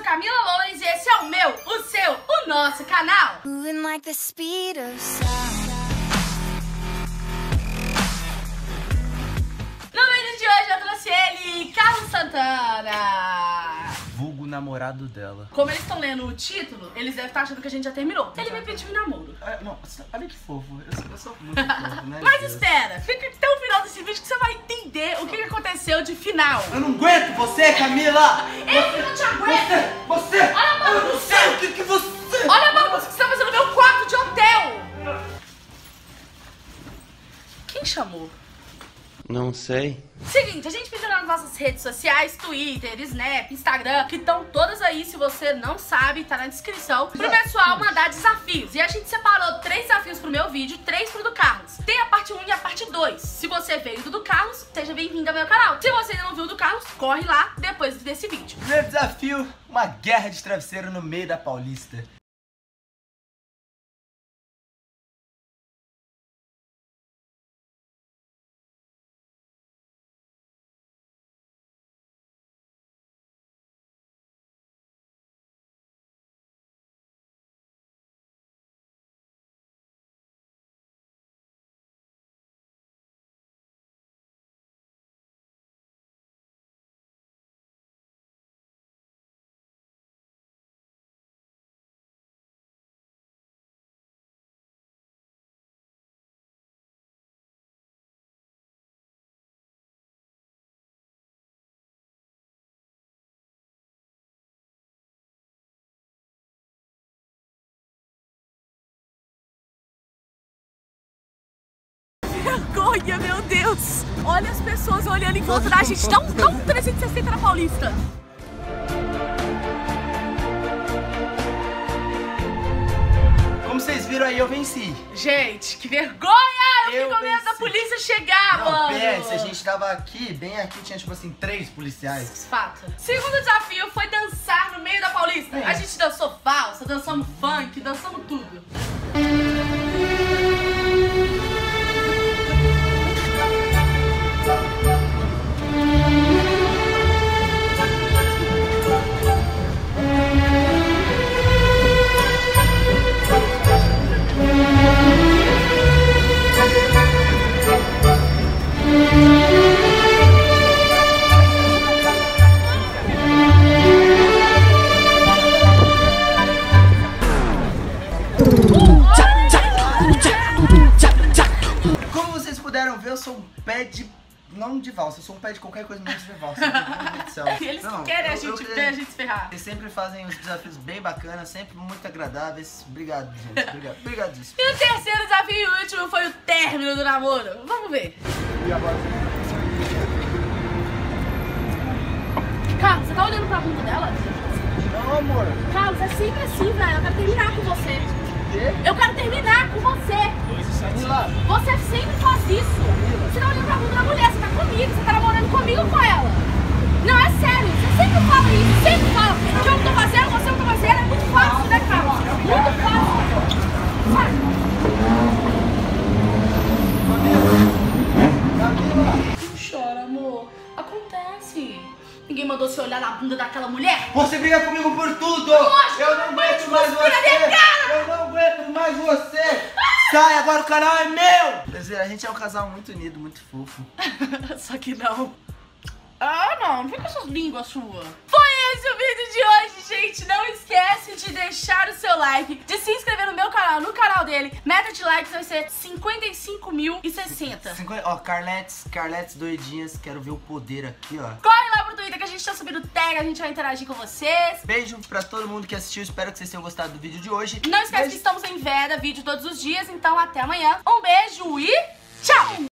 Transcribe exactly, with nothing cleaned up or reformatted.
Camila Loures e esse é o meu, o seu, o nosso canal. Moving like the speed of sound. No vídeo de hoje eu trouxe ele, Carlos Santana. Vulgo namorado dela. Como eles estão lendo o título, eles devem estar achando que a gente já terminou. Ele me pediu em namoro. Ah, não, olha que fofo. Eu sou, eu sou muito fofo, né? Mas espera, fica até o final desse vídeo que você vai entender o que que aconteceu de final. Eu não aguento você, Camila! Eu que não te aguento! Você! Você! Olha a Eu não sei o que que você... Olha a bagunça que você tá fazendo no meu quarto de hotel! Quem chamou? Não sei. Seguinte, a gente pediu nas nossas redes sociais, Twitter, Snap, Instagram, que estão todas aí, se você não sabe, tá na descrição, pro pessoal mandar desafios. E a gente separou três desafios pro meu vídeo, três pro do Carlos. Tem a parte um e a parte dois. Se você veio do do Carlos, seja bem-vindo ao meu canal. Se você ainda não viu o do Carlos, corre lá depois desse vídeo. Primeiro desafio, uma guerra de travesseiro no meio da Paulista. Vergonha, meu Deus! Olha as pessoas olhando em volta da gente. Dá um, dá um trezentos e sessenta na Paulista. Como vocês viram aí, eu venci. Gente, que vergonha! Eu, Eu fico com medo venci. da polícia chegar, Não, mano. P S, a gente tava aqui, bem aqui, tinha tipo assim, três policiais. Fato. Segundo desafio foi dançar no meio da Paulista. É. A gente dançou valsa, dançamos funk, dançamos tudo. Como vocês puderam ver, eu sou um pé de... Não de valsa, eu sou um pé de qualquer coisa menos de valsa. Meu Deus do céu. Eles Não, querem a eu- gente eu- ver a gente se ferrar. Eles sempre fazem os desafios bem bacanas, sempre muito agradáveis. Obrigado, gente. Obrigado. Obrigadíssimo. E o terceiro desafio e o último foi o término do namoro. Vamos ver. Carlos, você tá olhando pra bunda dela? Não, amor. Carlos, é sempre assim, velho. Eu quero terminar com você. Eu quero terminar com você. Camila. Você sempre faz isso. Você tá olhando pra bunda da mulher, você tá comigo, você tá namorando comigo ou com ela? Não, é sério, você sempre fala isso, sempre fala que eu não tô fazendo, você não tá fazendo, é muito fácil, né, Carlos? Muito fácil. Vai. Não chora, amor. Acontece. Ninguém mandou você olhar na bunda daquela mulher? Você briga comigo por tudo! Lógico, Eu não aguento mas mais cuspir na minha você! cara! Eu não aguento mais você! Sai, agora o canal é meu! Quer dizer, a gente é um casal muito unido, muito fofo. Só que não. Ah, não, não fica com essas línguas suas. Foi esse o vídeo de hoje, gente. Não esquece de deixar o seu like, de se inscrever no meu canal, no canal dele. Meta de likes vai ser cinquenta e cinco mil e sessenta. cinquenta, ó, Carletes, Carletes doidinhas, quero ver o poder aqui, ó. Corre lá pro Twitter que a gente tá subindo tag, a gente vai interagir com vocês. Beijo pra todo mundo que assistiu, espero que vocês tenham gostado do vídeo de hoje. Não esquece Beijo. que estamos em Veda, vídeo todos os dias, então até amanhã. Um beijo e tchau!